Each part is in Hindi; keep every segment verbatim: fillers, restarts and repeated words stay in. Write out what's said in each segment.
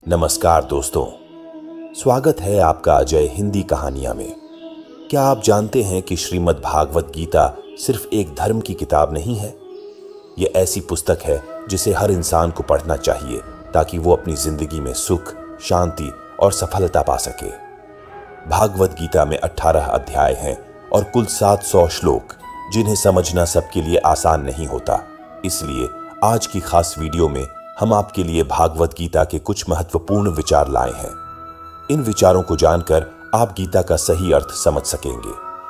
नमस्कार दोस्तों, स्वागत है आपका अजय हिंदी कहानियां में। क्या आप जानते हैं कि श्रीमद् भागवत गीता सिर्फ एक धर्म की किताब नहीं है। यह ऐसी पुस्तक है जिसे हर इंसान को पढ़ना चाहिए ताकि वो अपनी जिंदगी में सुख, शांति और सफलता पा सके। भागवत गीता में अठारह अध्याय हैं और कुल सात सौ श्लोक, जिन्हें समझना सबके लिए आसान नहीं होता। इसलिए आज की खास वीडियो में हम आपके लिए भागवत गीता के कुछ महत्वपूर्ण विचार लाए हैं। इन विचारों को जानकर आप गीता का सही अर्थ समझ सकेंगे।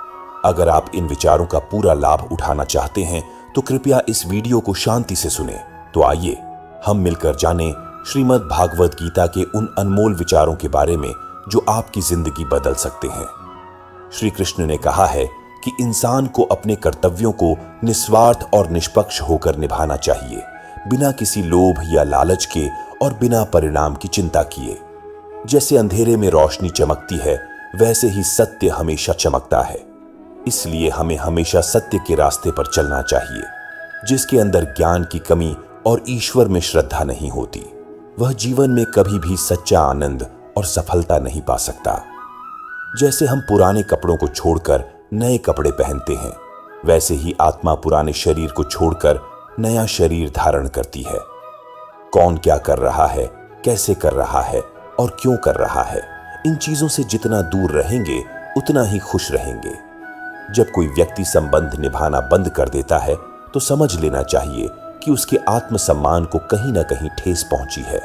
अगर आप इन विचारों का पूरा लाभ उठाना चाहते हैं तो कृपया इस वीडियो को शांति से सुनें। तो आइए हम मिलकर जानें श्रीमद् भागवत गीता के उन अनमोल विचारों के बारे में जो आपकी जिंदगी बदल सकते हैं। श्री कृष्ण ने कहा है कि इंसान को अपने कर्तव्यों को निस्वार्थ और निष्पक्ष होकर निभाना चाहिए, बिना किसी लोभ या लालच के और बिना परिणाम की चिंता किए। जैसे अंधेरे में रोशनी चमकती है, वैसे ही सत्य हमेशा चमकता है। इसलिए हमें हमेशा सत्य के रास्ते पर चलना चाहिए। जिसके अंदर ज्ञान की कमी और ईश्वर में श्रद्धा नहीं होती, वह जीवन में कभी भी सच्चा आनंद और सफलता नहीं पा सकता। जैसे हम पुराने कपड़ों को छोड़कर नए कपड़े पहनते हैं, वैसे ही आत्मा पुराने शरीर को छोड़कर नया शरीर धारण करती है। कौन क्या कर रहा है, कैसे कर रहा है और क्यों कर रहा है, इन चीजों से जितना दूर रहेंगे उतना ही खुश रहेंगे। जब कोई व्यक्ति संबंध निभाना बंद कर देता है तो समझ लेना चाहिए कि उसके आत्मसम्मान को कहीं ना कहीं ठेस पहुंची है।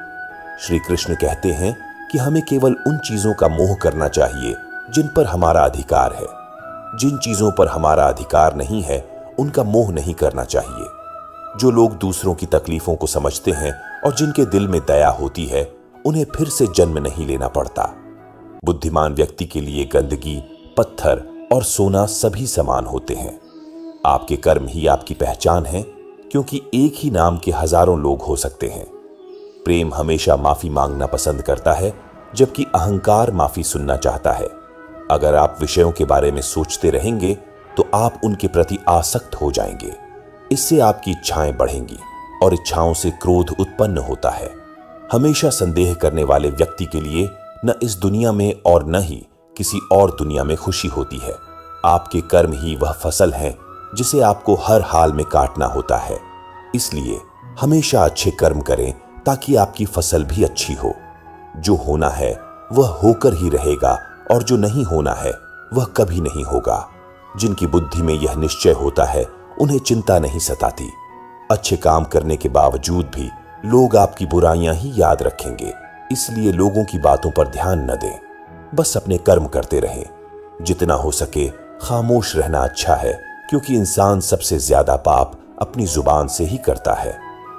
श्री कृष्ण कहते हैं कि हमें केवल उन चीजों का मोह करना चाहिए जिन पर हमारा अधिकार है। जिन चीजों पर हमारा अधिकार नहीं है, उनका मोह नहीं करना चाहिए। जो लोग दूसरों की तकलीफों को समझते हैं और जिनके दिल में दया होती है, उन्हें फिर से जन्म नहीं लेना पड़ता। बुद्धिमान व्यक्ति के लिए गंदगी, पत्थर और सोना सभी समान होते हैं। आपके कर्म ही आपकी पहचान है, क्योंकि एक ही नाम के हजारों लोग हो सकते हैं। प्रेम हमेशा माफी मांगना पसंद करता है, जबकि अहंकार माफी सुनना चाहता है। अगर आप विषयों के बारे में सोचते रहेंगे तो आप उनके प्रति आसक्त हो जाएंगे। इससे आपकी इच्छाएं बढ़ेंगी और इच्छाओं से क्रोध उत्पन्न होता है। हमेशा संदेह करने वाले व्यक्ति के लिए न इस दुनिया में और न ही किसी और दुनिया में खुशी होती है। आपके कर्म ही वह फसल हैं जिसे आपको हर हाल में काटना होता है। इसलिए हमेशा अच्छे कर्म करें ताकि आपकी फसल भी अच्छी हो। जो होना है वह होकर ही रहेगा और जो नहीं होना है वह कभी नहीं होगा। जिनकी बुद्धि में यह निश्चय होता है, उन्हें चिंता नहीं सताती। अच्छे काम करने के बावजूद भी लोग आपकी बुराइयां ही याद रखेंगे। इसलिए लोगों की बातों पर ध्यान न दें, बस अपने कर्म करते रहें। जितना हो सके खामोश रहना अच्छा है, क्योंकि इंसान सबसे ज्यादा पाप अपनी जुबान से ही करता है।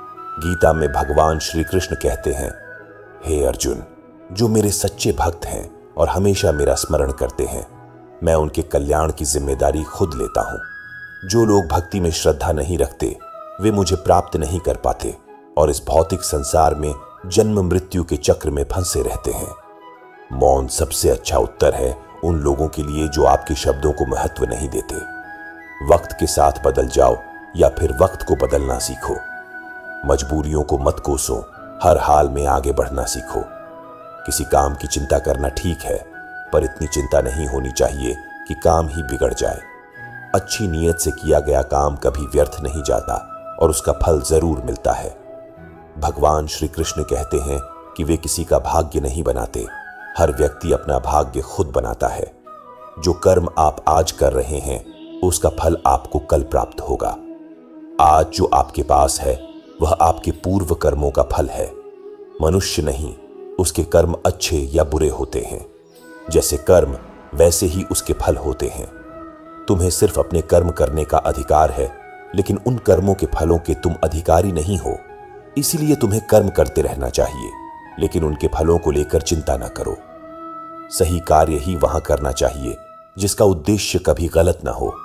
गीता में भगवान श्री कृष्ण कहते हैं, हे अर्जुन, जो मेरे सच्चे भक्त हैं और हमेशा मेरा स्मरण करते हैं, मैं उनके कल्याण की जिम्मेदारी खुद लेता हूं। जो लोग भक्ति में श्रद्धा नहीं रखते, वे मुझे प्राप्त नहीं कर पाते और इस भौतिक संसार में जन्म मृत्यु के चक्र में फंसे रहते हैं। मौन सबसे अच्छा उत्तर है उन लोगों के लिए जो आपके शब्दों को महत्व नहीं देते। वक्त के साथ बदल जाओ या फिर वक्त को बदलना सीखो। मजबूरियों को मत कोसो, हर हाल में आगे बढ़ना सीखो। किसी काम की चिंता करना ठीक है, पर इतनी चिंता नहीं होनी चाहिए कि काम ही बिगड़ जाए। अच्छी नीयत से किया गया काम कभी व्यर्थ नहीं जाता और उसका फल जरूर मिलता है। भगवान श्री कृष्ण कहते हैं कि वे किसी का भाग्य नहीं बनाते, हर व्यक्ति अपना भाग्य खुद बनाता है। जो कर्म आप आज कर रहे हैं, उसका फल आपको कल प्राप्त होगा। आज जो आपके पास है वह आपके पूर्व कर्मों का फल है। मनुष्य नहीं, उसके कर्म अच्छे या बुरे होते हैं। जैसे कर्म वैसे ही उसके फल होते हैं। तुम्हें सिर्फ अपने कर्म करने का अधिकार है, लेकिन उन कर्मों के फलों के तुम अधिकारी नहीं हो। इसीलिए तुम्हें कर्म करते रहना चाहिए, लेकिन उनके फलों को लेकर चिंता न करो। सही कार्य ही वहां करना चाहिए जिसका उद्देश्य कभी गलत ना हो।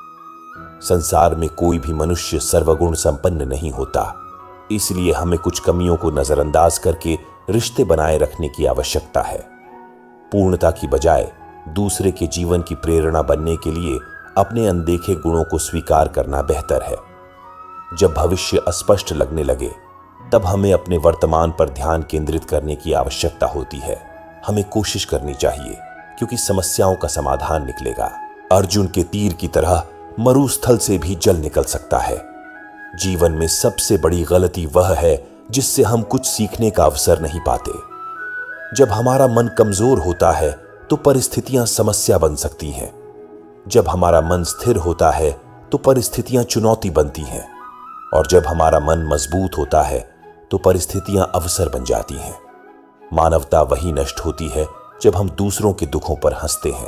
संसार में कोई भी मनुष्य सर्वगुण संपन्न नहीं होता, इसलिए हमें कुछ कमियों को नजरअंदाज करके रिश्ते बनाए रखने की आवश्यकता है। पूर्णता की बजाय दूसरे के जीवन की प्रेरणा बनने के लिए अपने अनदेखे गुणों को स्वीकार करना बेहतर है। जब भविष्य अस्पष्ट लगने लगे, तब हमें अपने वर्तमान पर ध्यान केंद्रित करने की आवश्यकता होती है। हमें कोशिश करनी चाहिए, क्योंकि समस्याओं का समाधान निकलेगा। अर्जुन के तीर की तरह मरुस्थल से भी जल निकल सकता है। जीवन में सबसे बड़ी गलती वह है जिससे हम कुछ सीखने का अवसर नहीं पाते। जब हमारा मन कमजोर होता है तो परिस्थितियां समस्या बन सकती हैं। जब हमारा मन स्थिर होता है तो परिस्थितियां चुनौती बनती हैं, और जब हमारा मन मजबूत होता है तो परिस्थितियां अवसर बन जाती हैं। मानवता वही नष्ट होती है जब हम दूसरों के दुखों पर हंसते हैं।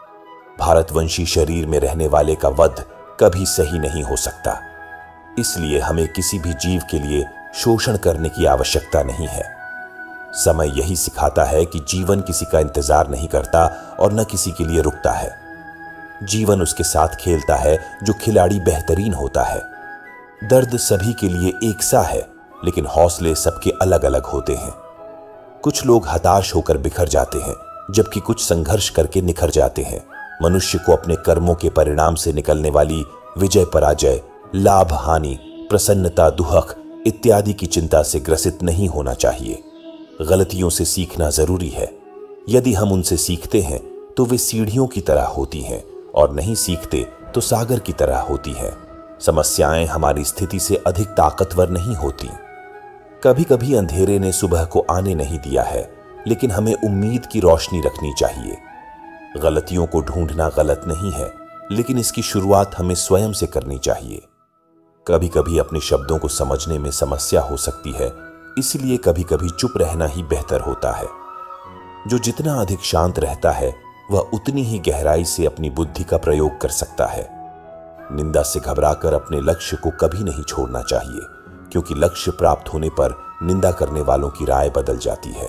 भारतवंशी शरीर में रहने वाले का वध कभी सही नहीं हो सकता, इसलिए हमें किसी भी जीव के लिए शोषण करने की आवश्यकता नहीं है। समय यही सिखाता है कि जीवन किसी का इंतजार नहीं करता और न किसी के लिए रुकता है। जीवन उसके साथ खेलता है जो खिलाड़ी बेहतरीन होता है। दर्द सभी के लिए एक सा है, लेकिन हौसले सबके अलग अलग होते हैं। कुछ लोग हताश होकर बिखर जाते हैं, जबकि कुछ संघर्ष करके निखर जाते हैं। मनुष्य को अपने कर्मों के परिणाम से निकलने वाली विजय पराजय, लाभ हानि, प्रसन्नता दुहक इत्यादि की चिंता से ग्रसित नहीं होना चाहिए। गलतियों से सीखना जरूरी है। यदि हम उनसे सीखते हैं तो वे सीढ़ियों की तरह होती हैं, और नहीं सीखते तो सागर की तरह होती है। समस्याएं हमारी स्थिति से अधिक ताकतवर नहीं होती। कभी कभी अंधेरे ने सुबह को आने नहीं दिया है, लेकिन हमें उम्मीद की रोशनी रखनी चाहिए। गलतियों को ढूंढना गलत नहीं है, लेकिन इसकी शुरुआत हमें स्वयं से करनी चाहिए। कभी कभी अपने शब्दों को समझने में समस्या हो सकती है, इसलिए कभी कभी चुप रहना ही बेहतर होता है। जो जितना अधिक शांत रहता है वह उतनी ही गहराई से अपनी बुद्धि का प्रयोग कर सकता है। निंदा से घबराकर अपने लक्ष्य को कभी नहीं छोड़ना चाहिए, क्योंकि लक्ष्य प्राप्त होने पर निंदा करने वालों की राय बदल जाती है।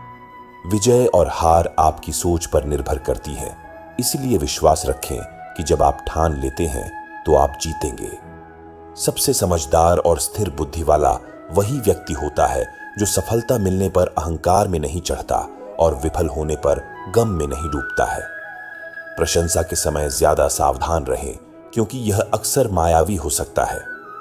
विजय और हार आपकी सोच पर निर्भर करती है, इसलिए विश्वास रखें कि जब आप ठान लेते हैं तो आप जीतेंगे। सबसे समझदार और स्थिर बुद्धि वाला वही व्यक्ति होता है जो सफलता मिलने पर अहंकार में नहीं चढ़ता और विफल होने पर गम में नहीं डूबता है। प्रशंसा के समय ज्यादा सावधान रहें, क्योंकि यह अक्सर मायावी हो सकता है।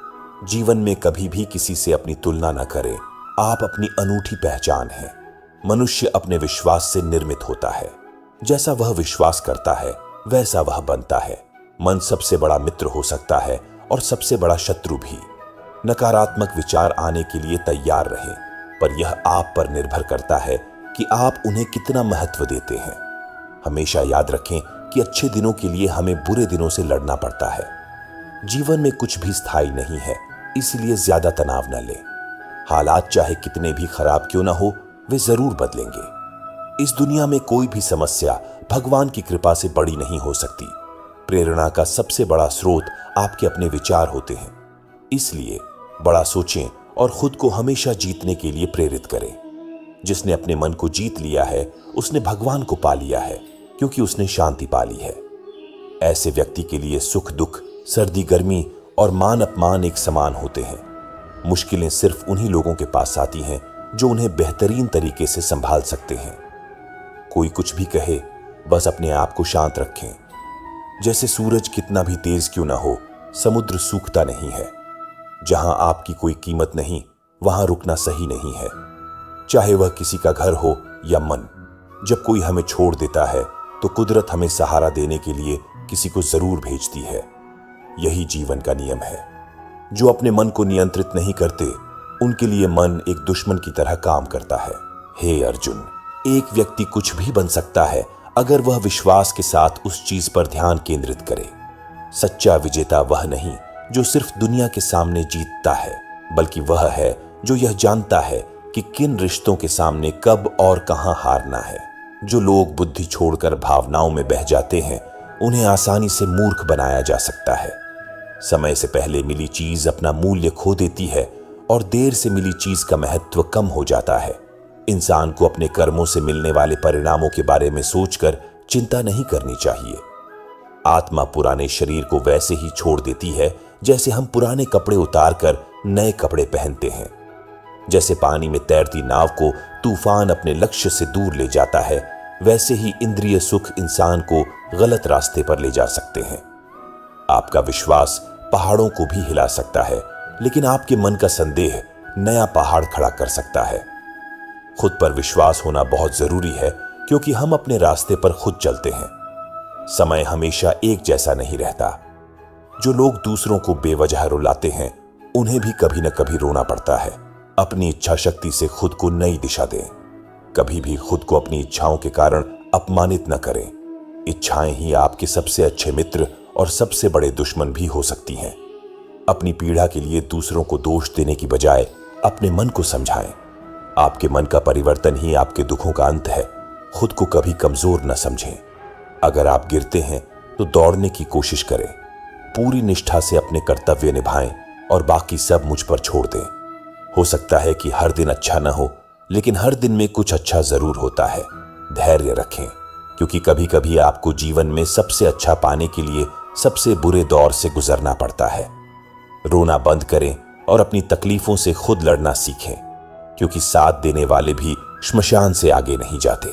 जीवन में कभी भी किसी से अपनी तुलना न करें। आप अपनी अनूठी पहचान हैं। मनुष्य अपने विश्वास से निर्मित होता है। जैसा वह विश्वास करता है वैसा वह बनता है। मन सबसे बड़ा मित्र हो सकता है और सबसे बड़ा शत्रु भी। नकारात्मक विचार आने के लिए तैयार रहें, पर यह आप पर निर्भर करता है कि आप उन्हें कितना महत्व देते हैं। हमेशा याद रखें कि अच्छे दिनों के लिए हमें बुरे दिनों से लड़ना पड़ता है। जीवन में कुछ भी स्थायी नहीं है, इसलिए ज्यादा तनाव न लें। हालात चाहे कितने भी खराब क्यों ना हो, वे जरूर बदलेंगे। इस दुनिया में कोई भी समस्या भगवान की कृपा से बड़ी नहीं हो सकती। प्रेरणा का सबसे बड़ा स्रोत आपके अपने विचार होते हैं, इसलिए बड़ा सोचें और खुद को हमेशा जीतने के लिए प्रेरित करें। जिसने अपने मन को जीत लिया है उसने भगवान को पा लिया है, क्योंकि उसने शांति पा ली है। ऐसे व्यक्ति के लिए सुख दुख, सर्दी गर्मी और मान अपमान एक समान होते हैं। मुश्किलें सिर्फ उन्हीं लोगों के पास आती हैं जो उन्हें बेहतरीन तरीके से संभाल सकते हैं। कोई कुछ भी कहे, बस अपने आप को शांत रखें। जैसे सूरज कितना भी तेज क्यों ना हो, समुद्र सूखता नहीं है। जहां आपकी कोई कीमत नहीं, वहां रुकना सही नहीं है। चाहे वह किसी का घर हो या मन। जब कोई हमें छोड़ देता है तो कुदरत हमें सहारा देने के लिए किसी को जरूर भेजती है। यही जीवन का नियम है। जो अपने मन को नियंत्रित नहीं करते, उनके लिए मन एक दुश्मन की तरह काम करता है। हे अर्जुन, एक व्यक्ति कुछ भी बन सकता है अगर वह विश्वास के साथ उस चीज पर ध्यान केंद्रित करे। सच्चा विजेता वह नहीं जो सिर्फ दुनिया के सामने जीतता है, बल्कि वह है जो यह जानता है कि किन रिश्तों के सामने कब और कहां हारना है। जो लोग बुद्धि छोड़कर भावनाओं में बह जाते हैं, उन्हें आसानी से मूर्ख बनाया जा सकता है। समय से पहले मिली चीज अपना मूल्य खो देती है और देर से मिली चीज का महत्व कम हो जाता है। इंसान को अपने कर्मों से मिलने वाले परिणामों के बारे में सोचकर चिंता नहीं करनी चाहिए। आत्मा पुराने शरीर को वैसे ही छोड़ देती है जैसे हम पुराने कपड़े उतारकर नए कपड़े पहनते हैं। जैसे पानी में तैरती नाव को तूफान अपने लक्ष्य से दूर ले जाता है, वैसे ही इंद्रिय सुख इंसान को गलत रास्ते पर ले जा सकते हैं। आपका विश्वास पहाड़ों को भी हिला सकता है, लेकिन आपके मन का संदेह नया पहाड़ खड़ा कर सकता है। खुद पर विश्वास होना बहुत जरूरी है, क्योंकि हम अपने रास्ते पर खुद चलते हैं। समय हमेशा एक जैसा नहीं रहता। जो लोग दूसरों को बेवजह रुलाते हैं, उन्हें भी कभी न कभी रोना पड़ता है। अपनी इच्छा शक्ति से खुद को नई दिशा दें। कभी भी खुद को अपनी इच्छाओं के कारण अपमानित न करें। इच्छाएं ही आपके सबसे अच्छे मित्र और सबसे बड़े दुश्मन भी हो सकती हैं। अपनी पीड़ा के लिए दूसरों को दोष देने की बजाय अपने मन को समझाएं। आपके मन का परिवर्तन ही आपके दुखों का अंत है। खुद को कभी कमजोर न समझें। अगर आप गिरते हैं तो दौड़ने की कोशिश करें। पूरी निष्ठा से अपने कर्तव्य निभाएं और बाकी सब मुझ पर छोड़ दें। हो सकता है कि हर दिन अच्छा न हो, लेकिन हर दिन में कुछ अच्छा जरूर होता है। धैर्य रखें, क्योंकि कभी कभी आपको जीवन में सबसे अच्छा पाने के लिए सबसे बुरे दौर से गुजरना पड़ता है। रोना बंद करें और अपनी तकलीफों से खुद लड़ना सीखें, क्योंकि साथ देने वाले भी श्मशान से आगे नहीं जाते।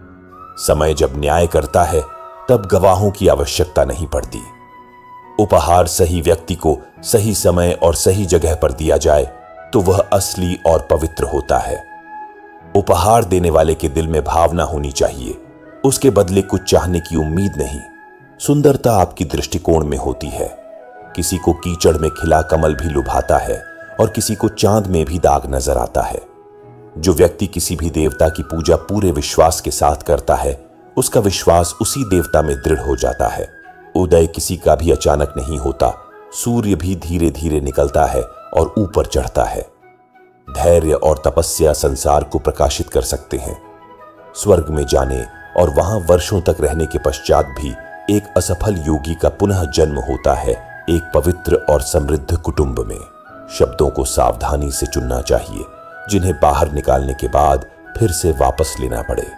समय जब न्याय करता है, तब गवाहों की आवश्यकता नहीं पड़ती। उपहार सही व्यक्ति को सही समय और सही जगह पर दिया जाए तो वह असली और पवित्र होता है। उपहार देने वाले के दिल में भावना होनी चाहिए, उसके बदले कुछ चाहने की उम्मीद नहीं। सुंदरता आपकी दृष्टिकोण में होती है। किसी को कीचड़ में खिला कमल भी लुभाता है और किसी को चांद में भी दाग नजर आता है। जो व्यक्ति किसी भी देवता की पूजा पूरे विश्वास के साथ करता है, उसका विश्वास उसी देवता में दृढ़ हो जाता है। उदय किसी का भी अचानक नहीं होता। सूर्य भी धीरे धीरे निकलता है और ऊपर चढ़ता है। धैर्य और तपस्या संसार को प्रकाशित कर सकते हैं। स्वर्ग में जाने और वहां वर्षों तक रहने के पश्चात भी एक असफल योगी का पुनः जन्म होता है एक पवित्र और समृद्ध कुटुंब में। शब्दों को सावधानी से चुनना चाहिए, जिन्हें बाहर निकालने के बाद फिर से वापस लेना पड़े।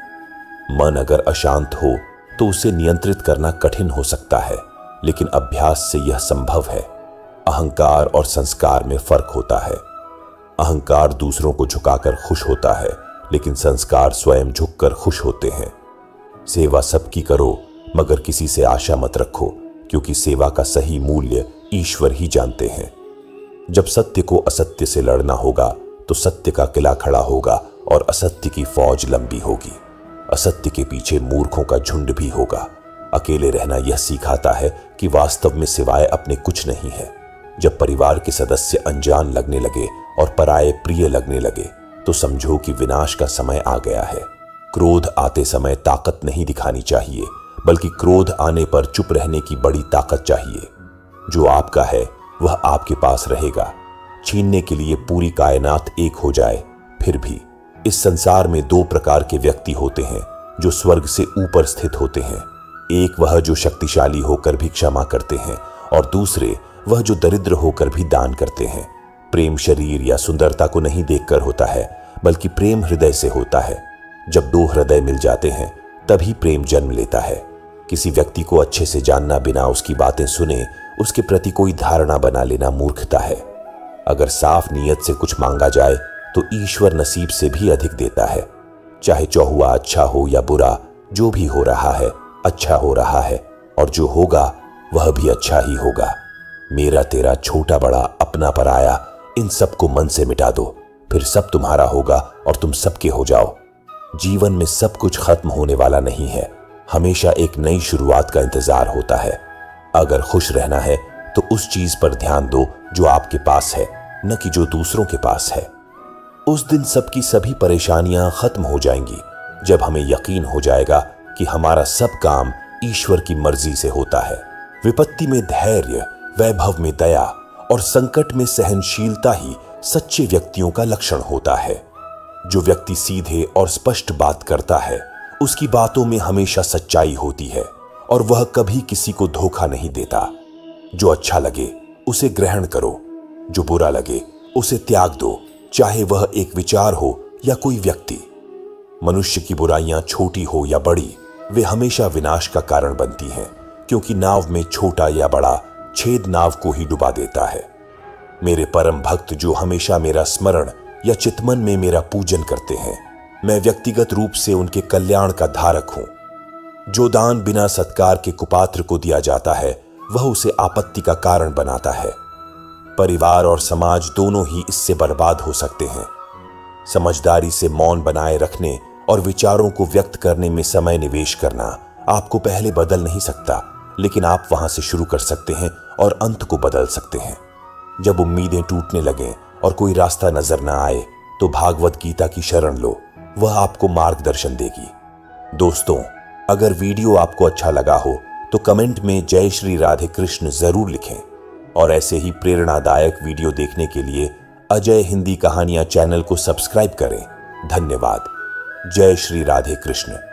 मन अगर अशांत हो तो उसे नियंत्रित करना कठिन हो सकता है, लेकिन अभ्यास से यह संभव है। अहंकार और संस्कार में फर्क होता है। अहंकार दूसरों को झुकाकर खुश होता है, लेकिन संस्कार स्वयं झुककर खुश होते हैं। सेवा सबकी करो, मगर किसी से आशा मत रखो, क्योंकि सेवा का सही मूल्य ईश्वर ही जानते हैं। जब सत्य को असत्य से लड़ना होगा तो सत्य का किला खड़ा होगा और असत्य की फौज लंबी होगी। असत्य के पीछे मूर्खों का झुंड भी होगा। अकेले रहना यह सिखाता है कि वास्तव में सिवाय अपने कुछ नहीं है। जब परिवार के सदस्य अनजान लगने लगे और पराये प्रिय लगने लगे, तो समझो कि विनाश का समय आ गया है। क्रोध आते समय ताकत नहीं दिखानी चाहिए, बल्कि क्रोध आने पर चुप रहने की बड़ी ताकत चाहिए। जो आपका है वह आपके पास रहेगा। छीनने के लिए पूरी कायनात एक हो जाए, फिर भी इस संसार में दो प्रकार के व्यक्ति होते हैं जो स्वर्ग से ऊपर स्थित होते हैं। एक वह जो शक्तिशाली होकर भी क्षमा करते हैं, और दूसरे वह जो दरिद्र होकर भी दान करते हैं। प्रेम शरीर या सुंदरता को नहीं देखकर होता है, बल्कि प्रेम हृदय से होता है। जब दो हृदय मिल जाते हैं तभी प्रेम जन्म लेता है। किसी व्यक्ति को अच्छे से जानना बिना उसकी बातें सुने उसके प्रति कोई धारणा बना लेना मूर्खता है। अगर साफ नीयत से कुछ मांगा जाए तो ईश्वर नसीब से भी अधिक देता है। चाहे चौहुआ अच्छा हो या बुरा, जो भी हो रहा है अच्छा हो रहा है, और जो होगा वह भी अच्छा ही होगा। मेरा तेरा, छोटा बड़ा, अपना पराया, इन सबको मन से मिटा दो, फिर सब तुम्हारा होगा और तुम सबके हो जाओ। जीवन में सब कुछ खत्म होने वाला नहीं है। हमेशा एक नई शुरुआत का इंतजार होता है। अगर खुश रहना है तो उस चीज पर ध्यान दो जो आपके पास है, न कि जो दूसरों के पास है। उस दिन सबकी सभी परेशानियां खत्म हो जाएंगी, जब हमें यकीन हो जाएगा कि हमारा सब काम ईश्वर की मर्जी से होता है। विपत्ति में धैर्य, वैभव में दया और संकट में सहनशीलता ही सच्चे व्यक्तियों का लक्षण होता है। जो व्यक्ति सीधे और स्पष्ट बात करता है, उसकी बातों में हमेशा सच्चाई होती है और वह कभी किसी को धोखा नहीं देता। जो अच्छा लगे उसे ग्रहण करो, जो बुरा लगे उसे त्याग दो, चाहे वह एक विचार हो या कोई व्यक्ति। मनुष्य की बुराइयां छोटी हो या बड़ी, वे हमेशा विनाश का कारण बनती हैं, क्योंकि नाव में छोटा या बड़ा छेद नाव को ही डुबा देता है। मेरे परम भक्त जो हमेशा मेरा स्मरण या चितमन में मेरा पूजन करते हैं, मैं व्यक्तिगत रूप से उनके कल्याण का धारक हूं। जो दान बिना सत्कार के कुपात्र को दिया जाता है, वह उसे आपत्ति का कारण बनाता है। परिवार और समाज दोनों ही इससे बर्बाद हो सकते हैं। समझदारी से मौन बनाए रखने और विचारों को व्यक्त करने में समय निवेश करना आपको पहले बदल नहीं सकता, लेकिन आप वहां से शुरू कर सकते हैं और अंत को बदल सकते हैं। जब उम्मीदें टूटने लगें और कोई रास्ता नजर न आए तो भागवत गीता की शरण लो, वह आपको मार्गदर्शन देगी। दोस्तों, अगर वीडियो आपको अच्छा लगा हो तो कमेंट में जय श्री राधे कृष्ण जरूर लिखें और ऐसे ही प्रेरणादायक वीडियो देखने के लिए अजय हिंदी कहानियां चैनल को सब्सक्राइब करें। धन्यवाद। जय श्री राधे कृष्ण।